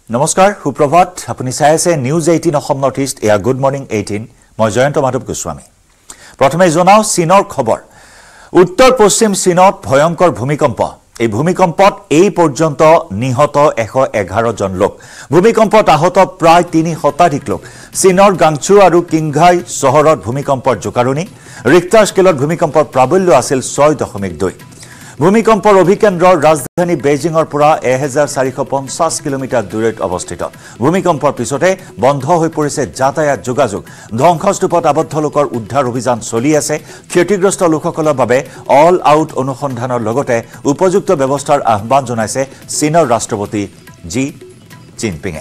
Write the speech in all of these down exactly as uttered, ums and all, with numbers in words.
নমস্কাৰ সুপ্ৰভাত আপুনি চাই আছে news eighteen Assam north east এয়া গুড মৰ্নিং এইটিন মই জয়ন্ত মাধৱ গোস্বামী প্ৰথমে জনাও চীনৰ খবৰ উত্তৰ পশ্চিম চীনত ভয়ংকৰ ভূমিকম্প এই ভূমিকম্পত এই পৰ্যন্ত নিহত এশ এঘাৰ জন লোক ভূমিকম্পত আহত প্ৰায় তিনি শতাধিক লোক চীনৰ গাংচু আৰু কিংঘাই চহৰত ভূমিকম্পৰ জোকাৰণি ৰিক্টাৰ স্কেলত ভূমিকম্পৰ প্ৰাবল্য আছিল ছয় দশমিক দুই ভূমিকম্পৰ অভিকেন্দ্ৰ ৰাজধানী বেইজিঙৰ পৰা এক হাজাৰ চাৰিশ পঞ্চাছ কিলোমিটাৰ দূৰত অৱস্থিত ভূমিকম্পৰ পিছতে বন্ধ হৈ পৰিছে যাতায়াত যোগাযোগ ধ্বংসস্তূপত আবদ্ধ লোকৰ উদ্ধাৰ অভিযান চলি আছে ক্ষতিগ্ৰস্ত লোকসকলৰ বাবে অল আউট অনুসন্ধানৰ লগতে উপযুক্ত ব্যৱস্থাৰ আহ্বান জনাইছে চীনৰ ৰাষ্ট্ৰপতি জি জিনপিঙে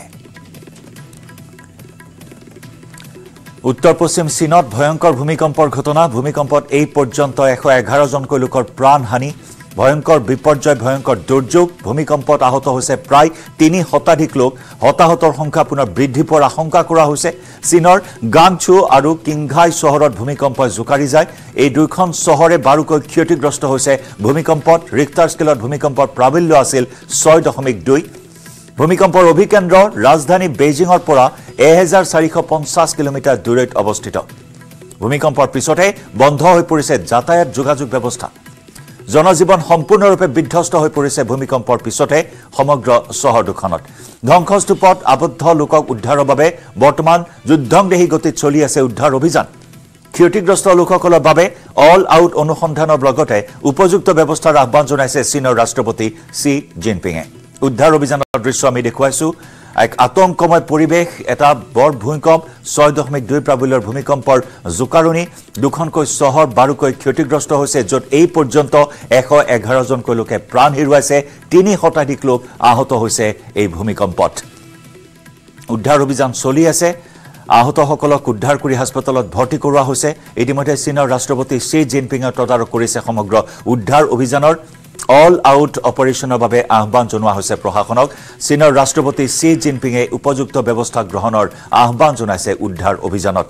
উত্তৰ পশ্চিম চীনত ভয়ংকৰ ভূমিকম্পৰ ঘটনা ভূমিকম্পত এই পৰ্যন্ত এশ এঘাৰ জনকৈ লোকৰ প্ৰাণহানি ভয়ংকৰ বিপৰ্যয় ভয়ংকৰ দুৰ্যোগ ভূমিকম্পত আহত হৈছে প্ৰায় তিনি শতাধিক লোক হতাহতৰ সংখ্যা পুনৰ বৃদ্ধি পোৱাৰ আশংকা কৰা হৈছে চীনৰ গাংচু আৰু কিংঘাই চহৰত ভূমিকম্পই জোকাৰি যায় এই দুখন চহৰে বাৰুকৈ ক্ষতিগ্ৰস্ত হৈছে ভূমিকম্পত ৰিক্টাৰ স্কেলত ভূমিকম্পৰ প্ৰাবল্য আছিল ছয় দশমিক দুই ভূমিকম্পৰ অভিকেন্দ্ৰ ৰাজধানী বেইজিঙৰ পৰা এক হাজাৰ চাৰিশ পঞ্চাছ কিলোমিটাৰ দূৰত অৱস্থিত ভূমিকম্পৰ পিছতে বন্ধ হৈ পৰিছে যাতায়াত যোগাযোগ ব্যৱস্থা জনজীৱন সম্পূৰ্ণৰূপে বিধ্বস্ত হৈ পৰিছে ভূমিকম্পৰ পিছতে সমগ্ৰ চহৰ দুখনত ধ্বংসস্তূপত আবদ্ধ লোকক উদ্ধাৰৰ বাবে বৰ্তমান যুদ্ধংদেহী গতিত চলি আছে উদ্ধাৰ অভিযান ক্ষতিগ্ৰস্ত লোকসকলৰ বাবে অল আউট অনুসন্ধানৰ লগতে উপযুক্ত ব্যৱস্থাৰ আহ্বান জনাইছে চীনৰ ৰাষ্ট্ৰপতি চি জিনপিঙে উদ্ধাৰ অভিযানৰ দৃশ্য আমি দেখুৱাইছো এক আতংকময় পৰিবেশ এটা বৰ ভূমিকম্প ছয় দশমিক দুই প্ৰাবল্যৰ ভূমিকম্পৰ জোকাৰণি দুখনকৈ চহৰ বাৰুকৈ ক্ষতিগ্ৰস্ত হৈছে য'ত এই পৰ্যন্ত এশ এঘাৰ জনকৈ লোকে প্ৰাণ হেৰুৱাইছে তিনি শতাধিক লোক আহত হৈছে এই ভূমিকম্পত উদ্ধাৰ অভিযান চলি আছে আহতসকলক উদ্ধাৰ কৰি হাস্পতালত ভৰ্তি কৰোৱা হৈছে ইতিমধ্যে চীনৰ ৰাষ্ট্ৰপতি চি জিনপিঙে তদাৰক কৰিছে সমগ্ৰ উদ্ধাৰ অভিযানৰ অল আউট অপাৰেশনৰ বাবে আহ্বান জনোৱা হৈছে প্ৰশাসনক চীনৰ ৰাষ্ট্ৰপতি চি জিনপিঙে উপযুক্ত ব্যৱস্থা গ্ৰহণৰ আহ্বান জনাইছে উদ্ধাৰ অভিযানত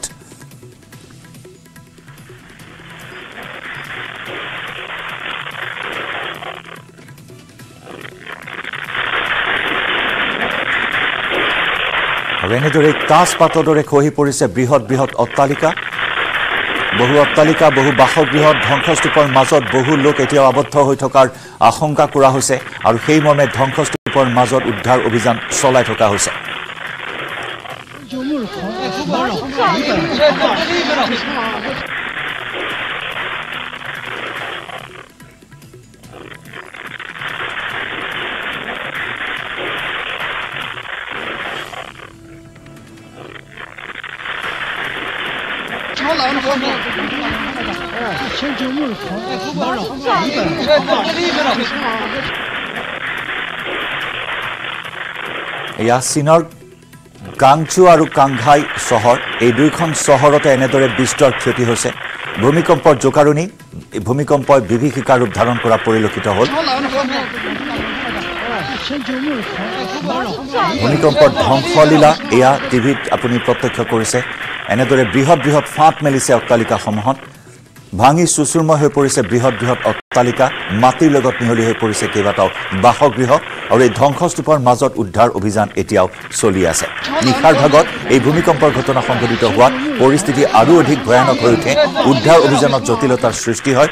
এনেদৰে তাজপাতৰ দৰে খহি পৰিছে বৃহৎ বৃহৎ অট্টালিকা বহু অট্টালিকা বহু বাসগৃহত ধ্বংসস্তূপৰ মাজত বহু লোক এতিয়াও আবদ্ধ হৈ থকাৰ আশংকা কৰা হৈছে আৰু সেই মৰ্মে ধ্বংসস্তূপৰ মাজত উদ্ধাৰ অভিযান চলাই থকা হৈছে এয়া চীনৰ গাংচু আৰু কাংঘাই চহৰ এই দুইখন চহৰতে এনেদৰে বিস্তৰ ক্ষতি হৈছে ভূমিকম্পৰ জোকাৰণি ভূমিকম্পই বিভীষিকা ৰূপ ধাৰণ কৰা পৰিলক্ষিত হ'ল ভূমিকম্পৰ ধ্বংসলীলা এয়া টিভিত আপুনি প্ৰত্যক্ষ কৰিছে এনেদৰে বৃহৎ বৃহৎ ফাঁট মেলিছে অট্টালিকাসমূহত ভাঙি চুচুৰময় হৈ পৰিছে বৃহৎ বৃহৎ অট্টালিকা মাটিৰ লগত মিহলি হৈ পৰিছে কেইবাটাও বাসগৃহ আৰু এই ধ্বংসস্তূপৰ মাজত উদ্ধাৰ অভিযান এতিয়াও চলি আছে নিশাৰ ভাগত এই ভূমিকম্পৰ ঘটনা সংঘটিত হোৱাত পৰিস্থিতি আৰু অধিক ভয়ানক হৈ উঠে উদ্ধাৰ অভিযানত জটিলতাৰ সৃষ্টি হয়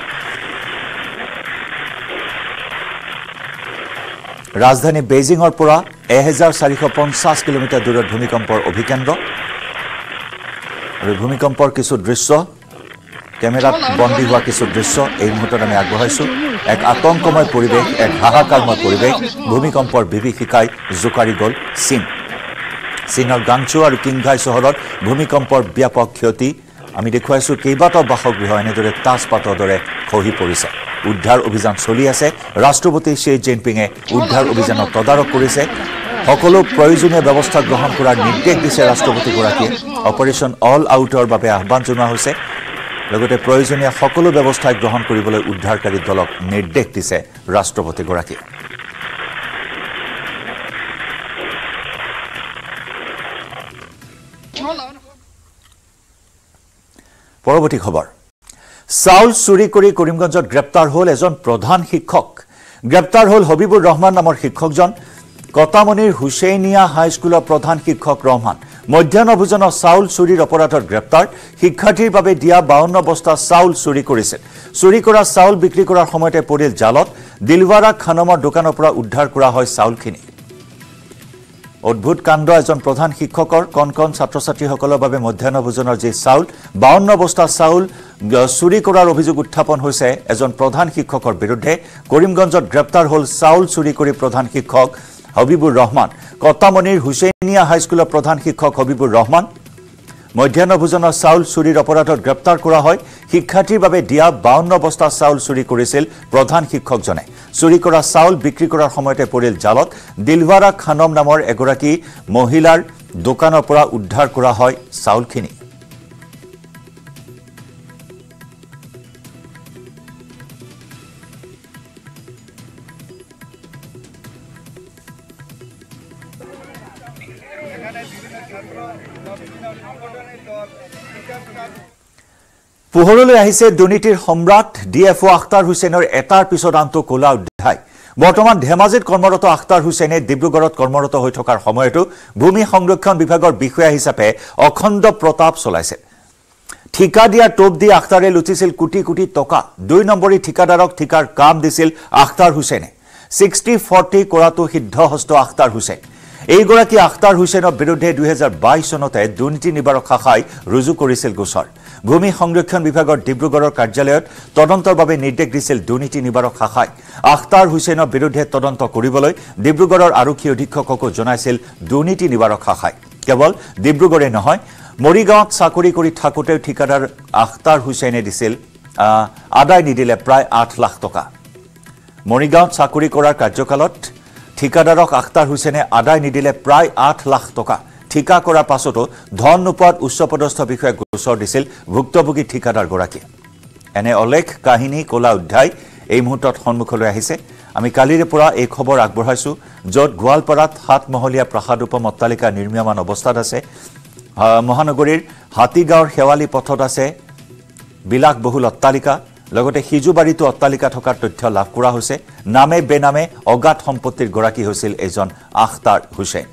ৰাজধানী বেইজিঙৰ পৰা এক হাজাৰ চাৰিশ পঞ্চাছ কিলোমিটাৰ দূৰত ভূমিকম্পৰ অভিকেন্দ্ৰ আৰু ভূমিকম্পৰ কিছু দৃশ্য কেমেৰাত বন্দী হোৱা কিছু দৃশ্য এই মুহূৰ্তত আমি আগবঢ়াইছো এক আতংকময় পৰিৱেশ এক হাহাকাৰময় পৰিৱেশ ভূমিকম্পৰ বিভীষিকাই জোকাৰি গ'ল চীন চীনৰ গাংচু আৰু কিংঘাই চহৰত ভূমিকম্পৰ ব্যাপক ক্ষতি আমি দেখুৱাইছো কেইবাটাও বাসগৃহ এনেদৰে তাজপাতৰ দৰে খহি পৰিছে উদ্ধাৰ অভিযান চলি আছে ৰাষ্ট্ৰপতি চি জিনপিঙে উদ্ধাৰ অভিযানৰ তদাৰক কৰিছে সকলো প্ৰয়োজনীয় ব্যৱস্থা গ্ৰহণ কৰাৰ নিৰ্দেশ দিছে ৰাষ্ট্ৰপতিগৰাকীয়ে অপাৰেশ্যন অল আউটৰ বাবে আহ্বান জনোৱা হৈছে লগতে প্ৰয়োজনীয় সকলো ব্যৱস্থা গ্ৰহণ কৰিবলৈ উদ্ধাৰকাৰী দলক নিৰ্দেশ দিছে ৰাষ্ট্ৰপতিগৰাকীয়ে পৰৱৰ্তী খবৰ চাউল চুৰি কৰি কৰিমগঞ্জত গ্ৰেপ্তাৰ হ'ল এজন প্ৰধান শিক্ষক গ্ৰেপ্তাৰ হ'ল হবিবুৰ ৰহমান নামৰ শিক্ষকজন কটামনিৰ হুছেইনিয়া হাইস্কুলৰ প্ৰধান শিক্ষক ৰহমান মধ্যাহ্ন ভোজনৰ চাউল চুৰিৰ অপৰাধত গ্ৰেপ্তাৰ শিক্ষাৰ্থীৰ বাবে দিয়া বাৱন্ন বস্তা চাউল চুৰি কৰিছিল চুৰি কৰা চাউল বিক্ৰী কৰাৰ সময়তে পৰিল জালত দিলৱাৰা খানমৰ দোকানৰ পৰা উদ্ধাৰ কৰা হয় চাউলখিনি অদ্ভুত কাণ্ড এজন প্ৰধান শিক্ষকৰ কনকন ছাত্ৰ ছাত্ৰীসকলৰ বাবে মধ্যাহ্ন ভোজনৰ যে চাউল বাৱন্ন বস্তা চাউল চুৰি কৰাৰ অভিযোগ উত্থাপন হৈছে এজন প্ৰধান শিক্ষকৰ বিৰুদ্ধে কৰিমগঞ্জত গ্ৰেপ্তাৰ হ'ল চাউল চুৰি কৰি প্ৰধান শিক্ষক হবিবুৰ ৰহমান কটামনিৰ হুছেইনিয়া হাইস্কুলৰ প্ৰধান শিক্ষক হবিবুৰ ৰহমান মধ্যাহ্ন ভোজনৰ চাউল চুৰিৰ অপৰাধত গ্ৰেপ্তাৰ কৰা হয় শিক্ষাৰ্থীৰ বাবে দিয়া বাৱন্ন বস্তা চাউল চুৰি কৰিছিল প্ৰধান শিক্ষকজনে চুৰি কৰা চাউল বিক্ৰী কৰাৰ সময়তে পৰিল জালত দিলৱাৰা খানম নামৰ এগৰাকী মহিলাৰ দোকানৰ পৰা উদ্ধাৰ কৰা হয় চাউলখিনি পোহৰলৈ আহিছে দুৰ্নীতিৰ সম্ৰাট ডিএফও আখতাৰ হুছেইনৰ এটাৰ পিছত আনটো কোলা অধ্যায় বৰ্তমান ধেমাজিত কৰ্মৰত আখতাৰ হুছেইনে ডিব্ৰুগড়ত কৰ্মৰত হৈ থকাৰ সময়তো ভূমি সংৰক্ষণ বিভাগৰ বিষয়া হিচাপে অখণ্ড প্ৰতাপ চলাইছে ঠিকা দিয়া টোপ দি আখতাৰে লুটিছিল কোটি কোটি টকা দুই নম্বৰী ঠিকাদাৰক ঠিকাৰ কাম দিছিল আখতাৰ হুছেইনে ছিক্সটি ফৰ্টি কৰাটো সিদ্ধহস্ত আখতাৰ হুছেইন এইগৰাকী আখতাৰ হুছেইনৰ বিৰুদ্ধে দুই হাজাৰ বাইশ চনতে দুৰ্নীতি নিবাৰক শাখাই ৰুজু কৰিছিল গোচৰ ভূমি সংৰক্ষণ বিভাগৰ ডিব্ৰুগড়ৰ কাৰ্যালয়ত তদন্তৰ বাবে নিৰ্দেশ দিছিল দুৰ্নীতি নিবাৰক শাখাই আখতাৰ হুছেইনৰ বিৰুদ্ধে তদন্ত কৰিবলৈ ডিব্ৰুগড়ৰ আৰক্ষী অধীক্ষককো জনাইছিল দুৰ্নীতি নিবাৰক শাখাই কেৱল ডিব্ৰুগড়ে নহয় মৰিগাঁৱত চাকৰি কৰি থাকোঁতেও ঠিকাদাৰ আখতাৰ হুছেইনে দিছিল আদায় নিদিলে প্ৰায় আঠ লাখ টকা মৰিগাঁৱত চাকৰি কৰাৰ কাৰ্যকালত ঠিকাদাৰক আখতাৰ হুছেইনে আদায় নিদিলে প্ৰায় আঠ লাখ টকা ঠিকা কৰাৰ পাছতো ধন নোপোৱাত উচ্চপদস্থ বিষয়াক গোচৰ দিছিল ভুক্তভোগী ঠিকাদাৰগৰাকীয়ে এনে অলেখ কাহিনী কোলা অধ্যায় এই মুহূৰ্তত সন্মুখলৈ আহিছে আমি কালিৰে পৰা এই খবৰ আগবঢ়াইছো য'ত গোৱালপাৰাত সাতমহলীয়া প্ৰাসাদ উপম অট্টালিকা নিৰ্মীয়মান অৱস্থাত আছে মহানগৰীৰ হাতীগাঁৱৰ শেৱালী পথত আছে বিলাসবহুল অট্টালিকা লগতে সিজুবাৰীতো অট্টালিকা থকাৰ তথ্য লাভ কৰা হৈছে নামে বেনামে অগাধ সম্পত্তিৰ গৰাকী হৈছিল এজন আখতাৰ হুছেইন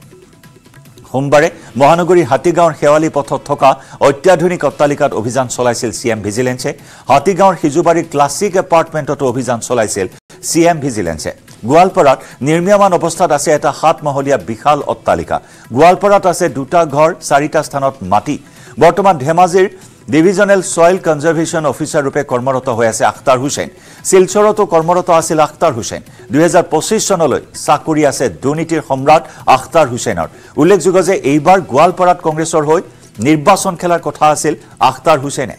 সোমবাৰে মহানগৰীৰ হাতীগাঁৱৰ শেৱালী পথত থকা অত্যাধুনিক অট্টালিকাত অভিযান চলাইছিল চিএম ভিজিলেন্সে হাতীগাঁৱৰ সিজুবাৰীৰ ক্লাছিক এপাৰ্টমেণ্টতো অভিযান চলাইছিল চিএম ভিজিলেন্সে গোৱালপাৰাত নিৰ্মীয়মান অৱস্থাত আছে এটা সাতমহলীয়া বিশাল অট্টালিকা গোৱালপাৰাত আছে দুটা ঘৰ চাৰিটা স্থানত মাটি বৰ্তমান ধেমাজিৰ ডিভিজনেল সয়েল কনজাৰভেশ্যন অফিচাৰ ৰূপে কৰ্মৰত হৈ আছে আখতাৰ হুছেইন শিলচৰতো কৰ্মৰত আছিল আখতাৰ হুছেইন দুই হাজাৰ পঁচিছ চনলৈ চাকৰি আছে দুৰ্নীতিৰ সম্ৰাট আখতাৰ হুছেইনৰ উল্লেখযোগ্য যে এইবাৰ গোৱালপাৰাত কংগ্ৰেছৰ হৈ নিৰ্বাচন খেলাৰ কথা আছিল আখতাৰ হুছেইনে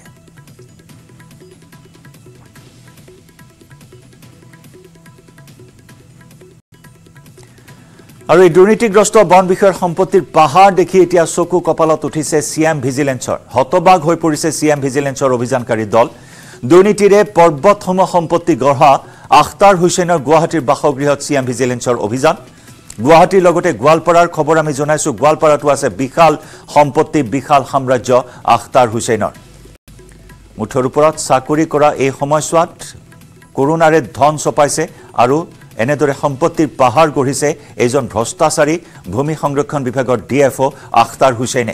আৰু এই দুৰ্নীতিগ্ৰস্ত বন বিষয়ৰ সম্পত্তিৰ পাহাৰ দেখি এতিয়া চকু কপালত উঠিছে চিএম ভিজিলেন্সৰ হতবাগ হৈ পৰিছে চিএম ভিজিলেন্সৰ অভিযানকাৰী দল দুৰ্নীতিৰে পৰ্বতসমূহ সম্পত্তি গঢ়া আখতাৰ হুছেইনৰ গুৱাহাটীৰ বাসগৃহত চিএম ভিজিলেন্সৰ অভিযান গুৱাহাটীৰ লগতে গোৱালপাৰাৰ খবৰ আমি জনাইছো গোৱালপাৰাতো আছে বিশাল সম্পত্তি বিশাল সাম্ৰাজ্য আখতাৰ হুছেইনৰ মুঠৰ ওপৰত চাকৰি কৰা এই সময়ছোৱাত কৰোনাৰে ধন চপাইছে আৰু এনেদৰে সম্পত্তিৰ পাহাৰ গঢ়িছে এজন ভ্ৰষ্টাচাৰী ভূমি সংৰক্ষণ বিভাগৰ ডিএফও আখতাৰ হুছেইনে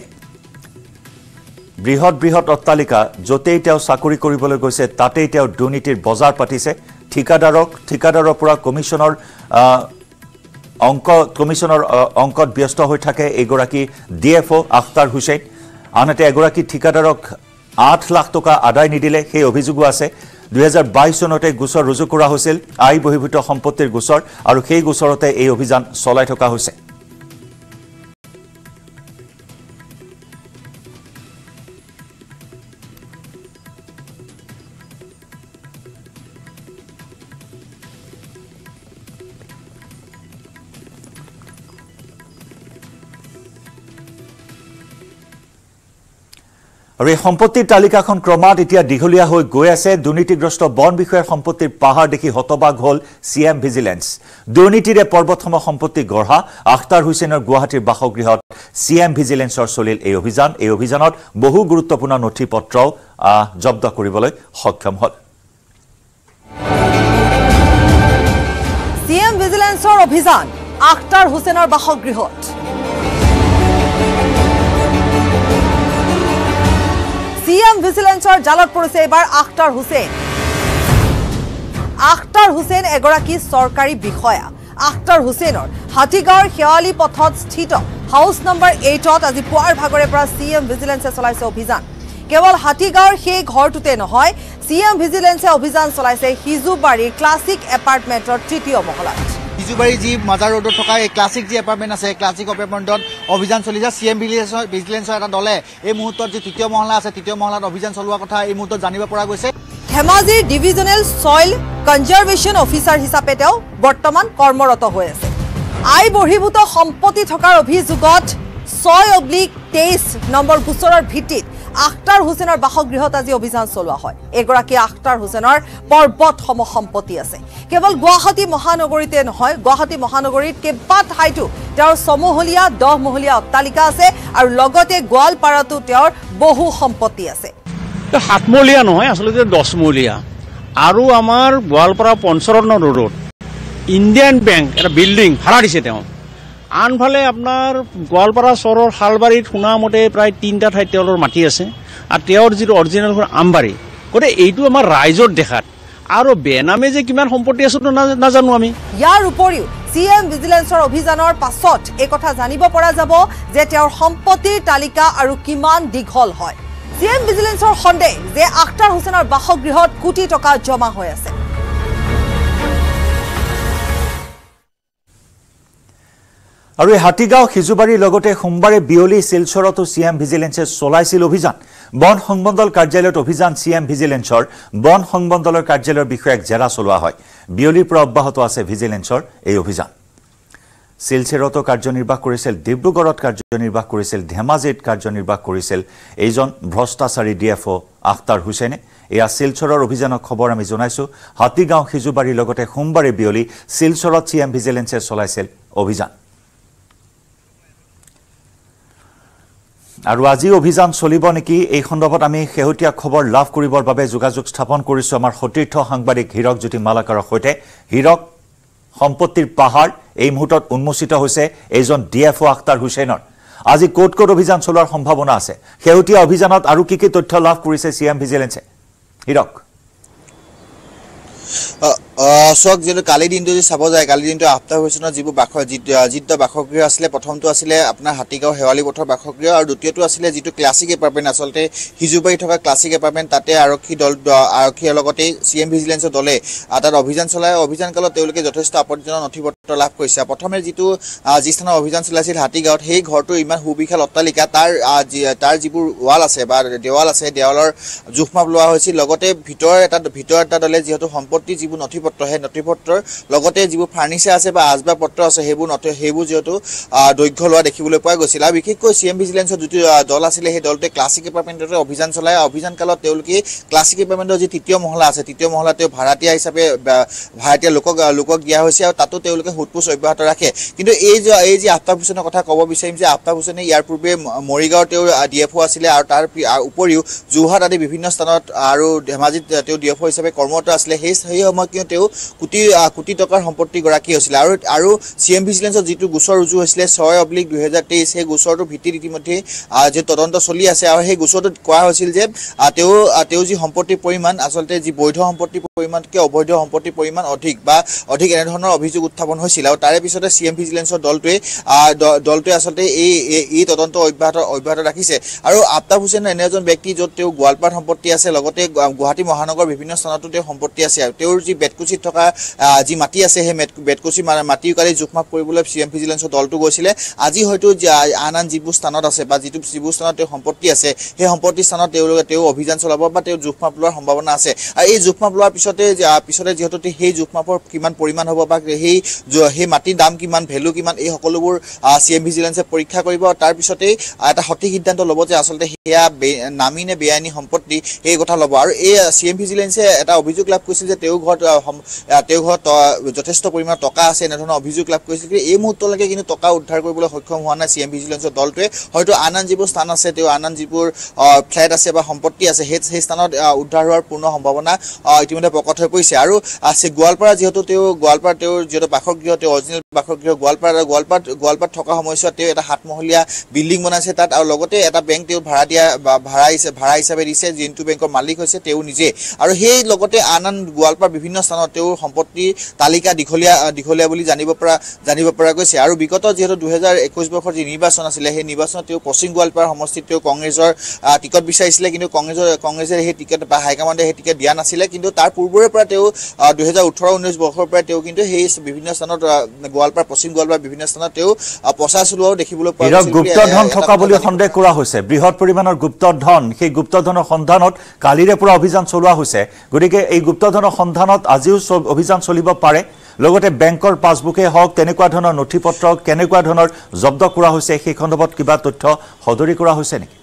বৃহৎ বৃহৎ অট্টালিকা য'তেই তেওঁ চাকৰি কৰিবলৈ গৈছে তাতেই তেওঁ দুৰ্নীতিৰ বজাৰ পাতিছে ঠিকাদাৰক ঠিকাদাৰৰ পৰা কমিছনৰ অংক কমিছনৰ অংকত ব্যস্ত হৈ থাকে এগৰাকী ডিএফও আখতাৰ হুছেইন আনহাতে এগৰাকী ঠিকাদাৰক আঠ লাখ টকা আদায় নিদিলে সেই অভিযোগো আছে দুই হাজাৰ বাইশ চনতে গোচৰ ৰুজু কৰা হৈছিল আই বহিৰ্ভূত সম্পত্তিৰ গোচৰ আৰু সেই গোচৰতে এই অভিযান চলাই থকা হৈছে আৰু এই সম্পত্তিৰ তালিকাখন ক্ৰমাৎ এতিয়া দীঘলীয়া হৈ গৈ আছে দুৰ্নীতিগ্ৰস্ত বন বিষয়ৰ সম্পত্তিৰ পাহাৰ দেখি হতবাগ হ'ল চিএম ভিজিলেন্স দুৰ্নীতিৰে পৰ্বতসমূহ সম্পত্তি গঢ়া আখতাৰ হুছেইনৰ গুৱাহাটীৰ বাসগৃহত চিএম ভিজিলেন্সৰ চলিল এই অভিযান এই অভিযানত বহু গুৰুত্বপূৰ্ণ নথি পত্ৰও জব্দ কৰিবলৈ সক্ষম হ'ল চিএম ভিজিলেন্সৰ অভিযান আখতাৰ হুছেইনৰ বাসগৃহত। চি এম ভিজিলেন্সৰ জালত পৰিছে এবাৰ আখতাৰ হুছেইন। আখতাৰ হুছেইন এগৰাকী চৰকাৰী বিষয়া। আখতাৰ হুছেইনৰ হাতীগাঁৱৰ শেৱালি পথত স্থিত হাউচ নম্বৰ এইটত আজি পুৱাৰ ভাগৰে পৰা চি এম ভিজিলেন্সে চলাইছে অভিযান। কেৱল হাতীগাঁৱৰ সেই ঘৰটোতে নহয়, চি এম ভিজিলেন্সে অভিযান চলাইছে সিজুবাৰীৰ ক্লাছিক এপাৰ্টমেণ্টৰ তৃতীয় মহলাত। সিজুবাৰী যি মাজাৰ ৰোডত থকা এই ক্লাছিক যি এপাৰ্টমেণ্ট আছে, ক্লাছিক এপাৰ্টমেণ্টত অভিযান চলিছে। চি এম ভিজিলেন্সৰ ভিজিলেন্সৰ এটা দলে এই মুহূৰ্তত যি তৃতীয় মহলা আছে, তৃতীয় মহলাত অভিযান চলোৱা কথা এই মুহূৰ্তত জানিব পৰা গৈছে। ধেমাজিৰ ডিভিজনেল ছইল কনজাৰভেশ্যন অফিচাৰ হিচাপে তেওঁ বৰ্তমান কৰ্মৰত হৈ আছে। আই বহিৰ্ভূত সম্পত্তি থকাৰ অভিযোগত ছয় অব্লিক তেইছ নম্বৰ গোচৰৰ ভিত্তিত আখতাৰ হুছেইনৰ বাসগৃহত আজি অভিযান চলোৱা হয়। এগৰাকী আখতাৰ হুছেইনৰ পৰ্বত সম সম্পত্তি আছে। কেৱল গুৱাহাটী মহানগৰীতে নহয়, গুৱাহাটী মহানগৰীত কেইবা ঠাইতো তেওঁৰ ছমহলীয়া দহ মহলীয়া অট্টালিকা আছে আৰু লগতে গোৱালপাৰাতো তেওঁৰ বহু সম্পত্তি আছে। সাতমহলীয়া নহয়, আচলতে দহমহলীয়া। আৰু আমাৰ গোৱালপাৰা পঞ্চৰত্ন ৰোডত ইণ্ডিয়ান বেংক এটা বিল্ডিং ভাড়া দিছে তেওঁ। আনফালে আপোনাৰ গোৱালপাৰা চহৰৰ শালবাৰীত শুনা মতে প্ৰায় তিনিটা ঠাইত তেওঁৰ মাটি আছে আৰু তেওঁৰ যিটো অৰিজিনেল ঘৰ আমবাৰী। গতিকে এইটো আমাৰ ৰাইজৰ দেখাত আৰু বেনামে যে কিমান সম্পত্তি আছে নাজানো আমি। ইয়াৰ উপৰিও চি এম ভিজিলেন্সৰ অভিযানৰ পাছত এই কথা জানিব পৰা যাব যে তেওঁৰ সম্পত্তিৰ তালিকা আৰু কিমান দীঘল হয়। চি এম ভিজিলেন্সৰ সন্দেহ যে আখতাৰ হুছেইনৰ বাসগৃহত কোটি টকা জমা হৈ আছে। আৰু এই হাতীগাঁও সিজুবাৰীৰ লগতে সোমবাৰে বিয়লি শিলচৰতো চি এম ভিজিলেন্সে চলাইছিল অভিযান। বন সংমণ্ডল কাৰ্যালয়ত অভিযান চি এম ভিজিলেন্সৰ। বন সংমণ্ডলৰ কাৰ্যালয়ৰ বিষয়াক জেৰা চলোৱা হয়। বিয়লিৰ পৰা অব্যাহত আছে ভিজিলেন্সৰ এই অভিযান। শিলচৰতো কাৰ্যনিৰ্বাহ কৰিছিল, ডিব্ৰুগড়ত কাৰ্যনিৰ্বাহ কৰিছিল, ধেমাজিত কাৰ্যনিৰ্বাহ কৰিছিল এইজন ভ্ৰষ্টাচাৰী ডি এফ অ' আখতাৰ হুছেইনে। এয়া শিলচৰৰ অভিযানৰ খবৰ আমি জনাইছো। হাতীগাঁও সিজুবাৰীৰ লগতে সোমবাৰে বিয়লি শিলচৰত চি এম ভিজিলেন্সে চলাইছিল অভিযান। আৰু আজি অভিযান চলিব নেকি, এই সন্দৰ্ভত আমি শেহতীয়া খবৰ লাভ কৰিবৰ বাবে যোগাযোগ স্থাপন কৰিছো আমাৰ সতীৰ্থ সাংবাদিক হীৰক জ্যোতি মালাকাৰৰ সৈতে। হীৰক, সম্পত্তিৰ পাহাৰ এই মুহূৰ্তত উন্মোচিত হৈছে এইজন ডি এফ অ' আখতাৰ হুছেইনৰ। আজি ক'ত ক'ত অভিযান চলোৱাৰ সম্ভাৱনা আছে, শেহতীয়া অভিযানত আৰু কি কি তথ্য লাভ কৰিছে চি এম ভিজিলেন্সে? হীৰক। চক যিহেতু কালিৰ দিনটো যদি চাব যায়, কালিৰ দিনটো আখতাৰ হুছেইনৰ যিবোৰ বাস যিটো বাসগৃহ আছিলে, প্ৰথমটো আছিলে আপোনাৰ হাতীগাঁও শেৱালি পথৰ বাসগৃহ আৰু দ্বিতীয়টো আছিলে যিটো ক্লাছিক এপাৰ্টমেণ্ট, আচলতে সিজুবাৰীত থকা ক্লাছিক এপাৰ্টমেণ্ট। তাতে আৰক্ষী দল আৰক্ষীৰ লগতে চি এম ভিজিলেন্সৰ দলে তাত অভিযান চলায়। অভিযান কালত তেওঁলোকে যথেষ্ট আপত্তিজনক নথি পত্ৰ লাভ কৰিছে। প্ৰথমে যিটো যি স্থানত অভিযান চলাইছিল হাতীগাঁৱত, সেই ঘৰটো ইমান সুবিশাল অট্টালিকা, তাৰ তাৰ যিবোৰ ৱাল আছে বা দেৱাল আছে, দেৱালৰ জোখ মাপ লোৱা হৈছিল। লগতে ভিতৰৰ এটা ভিতৰ এটা দলে যিহেতু সম্পত্তি যিবোৰ নথি পত্ৰ, সেই নথি পত্ৰৰ লগতে যিবোৰ ফাৰ্নিচাৰ আছে বা আচবাব পত্ৰ আছে, সেইবোৰ নথি সেইবোৰ যিহেতু দৈৰ্ঘ্য লোৱা দেখিবলৈ পোৱা গৈছিল। আৰু বিশেষকৈ চি এম ভিজিলেন্সৰ যিটো দল আছিলে, সেই দলটোৱে ক্লাছিক এপাৰ্টমেণ্টতে অভিযান চলায়। অভিযান কালত তেওঁলোকে ক্লাছিক এপাৰ্টমেণ্টৰ যি তৃতীয় মহলা আছে, তৃতীয় মহলা তেওঁ ভাড়াতীয়া হিচাপে ভাড়াতীয়া লোকক লোকক দিয়া হৈছে আৰু তাতো তেওঁলোকে সোধপোছ অব্যাহত ৰাখে। কিন্তু এই যে এই যে আখতাৰ হুছেইনৰ কথা ক'ব বিচাৰিম যে আখতাৰ হুছেইনে ইয়াৰ পূৰ্বে মৰিগাঁৱৰ তেওঁ ডি এফ অ' আছিলে আৰু তাৰ উপৰিও যোৰহাট আদি বিভিন্ন স্থানত আৰু ধেমাজিত তেওঁ ডি এফ অ' হিচাপে কৰ্মৰত আছিলে। সেই সেই সময়ত কিন্তু তেওঁ কোটি কোটি টকাৰ সম্পত্তি গৰাকী হৈছিলে। আৰু আৰু চি এম ভিজিলেন্সৰ যিটো গোচৰ ৰুজু হৈছিলে ছয় অব্লিক দুহেজাৰ তেইছ, সেই গোচৰটোৰ ভিত্তিত ইতিমধ্যে যি তদন্ত চলি আছে আৰু সেই গোচৰটোত কোৱা হৈছিল যে তেওঁ তেওঁ যি সম্পত্তিৰ পৰিমাণ, আচলতে যি বৈধ সম্পত্তিৰ পৰিমাণতকৈ অবৈধ সম্পত্তিৰ পৰিমাণ অধিক বা অধিক এনেধৰণৰ অভিযোগ উত্থাপন হৈছিল। আৰু তাৰে পিছতে চি এম ভিজিলেন্সৰ দলটোৱে দলটোৱে আচলতে এই এই তদন্ত অব্যাহত অব্যাহত ৰাখিছে। আৰু আখতাৰ হুছেইন এনে এজন ব্যক্তি য'ত তেওঁ গোৱালপাৰাত সম্পত্তি আছে, লগতে গুৱাহাটী মহানগৰৰ বিভিন্ন স্থানতো তেওঁ সম্পত্তি আছে। তেওঁৰ যি বেতকুচিত থকা যি মাটি আছে, সেই বেতকুচি মাটি কালি জোখমাপ কৰিবলৈ চি এম ভিজিলেন্সৰ দলটো গৈছিলে। আজি হয়তো আন আন যিবোৰ স্থানত আছে বা যিটো যিবোৰ স্থানত তেওঁ সম্পত্তি আছে, সেই সম্পত্তিৰ স্থানত তেওঁলোকে তেওঁ অভিযান চলাব বা তেওঁ জোখমাপ লোৱাৰ সম্ভাৱনা আছে। আৰু এই জোখমাপ লোৱাৰ পিছতে পিছতে যিহেতু সেই জোখমাপৰ কিমান পৰিমাণ হ'ব বা সেই সেই মাটিৰ দাম কিমান, ভেলু কিমান, এই সকলোবোৰ চি এম ভিজিলেন্সে পৰীক্ষা কৰিব। তাৰপিছতেই এটা সঠিক সিদ্ধান্ত ল'ব যে আচলতে সেয়া নামী নে বেআইনী সম্পত্তি, সেই কথা ল'ব। আৰু এই চি এম ভিজিলেন্সে এটা অভিযোগ লাভ কৰিছিল যে তেওঁৰ ঘৰত তেওঁৰ ঘৰত যথেষ্ট পৰিমাণৰ টকা আছে, এনেধৰণৰ অভিযোগ লাভ কৰিছিল। কিন্তু এই মুহূৰ্তলৈকে কিন্তু টকা উদ্ধাৰ কৰিবলৈ সক্ষম হোৱা নাই চি এম ভিজিলেন্সৰ দলটোৱে। হয়তো আন আন যিবোৰ স্থান আছে, তেওঁ আন আন যিবোৰ ফ্লেট আছে বা সম্পত্তি আছে, সেই সেই স্থানত উদ্ধাৰ হোৱাৰ পূৰ্ণ সম্ভাৱনা ইতিমধ্যে প্ৰকট হৈ পৰিছে। আৰু গোৱালপাৰা যিহেতু তেওঁ গোৱালপাৰা তেওঁৰ যিহেতু বাসগৃহ, বাসগৃহ তেওঁ অৰিজিনেল বাসগৃহ গোৱালপাৰা গোৱালপাৰাত গোৱালপাৰাত থকা সময়ছোৱাত তেওঁ এটা সাতমহলীয়া বিল্ডিং বনাইছে তাত আৰু লগতে এটা বেংক তেওঁ ভাড়া দিয়া ভাড়া ভাড়া হিচাপে দিছে যোনটো বেংকৰ মালিক হৈছে তেওঁ নিজে আৰু সেই লগতে আন আন গোৱালপাৰাৰ বিভিন্ন স্থানত তেওঁৰ সম্পত্তিৰ তালিকা দীঘলীয়া দীঘলীয়া বুলি জানিব পৰা জানিব পৰা গৈছে আৰু বিগত যিহেতু দুহেজাৰ একৈছ বৰ্ষৰ যি নিৰ্বাচন আছিলে সেই নিৰ্বাচনত তেওঁ পশ্চিম গোৱালপাৰা সমষ্টিত তেওঁ কংগ্ৰেছৰ টিকট বিচাৰিছিলে কিন্তু কংগ্ৰেছৰ কংগ্ৰেছে সেই টিকট বা হাইকমাণ্ডে সেই টিকট দিয়া নাছিলে কিন্তু তাৰ পূৰ্বৰে পৰা তেওঁ দুহেজাৰ ওঠৰ ঊনৈছ বৰ্ষৰ পৰা তেওঁ কিন্তু সেই বিভিন্ন স্থানত গোৱালপাৰা পশ্চিম গোৱালপাৰা বিভিন্ন স্থানত তেওঁ প্ৰচাৰ চলোৱাও দেখিবলৈ পোৱা গৈছিল গুপ্তধন থকা বুলি সন্দেহ কৰা হৈছে বৃহৎ পৰিমাণৰ গুপ্তধন সেই গুপ্তধনৰ সন্ধানত কালিৰে পৰা অভিযান চলোৱা হৈছে গতিকে এই গুপ্তধনৰ সন্ধানত আজিও অভিযান চলিব পাৰে লগতে বেংকৰ পাছবুকে হওক তেনেকুৱা ধৰণৰ নথিপত্ৰ কেনেকুৱা ধৰণৰ জব্দ কৰা হৈছে সেই সন্দৰ্ভত কিবা তথ্য সদৰি কৰা হৈছে নেকি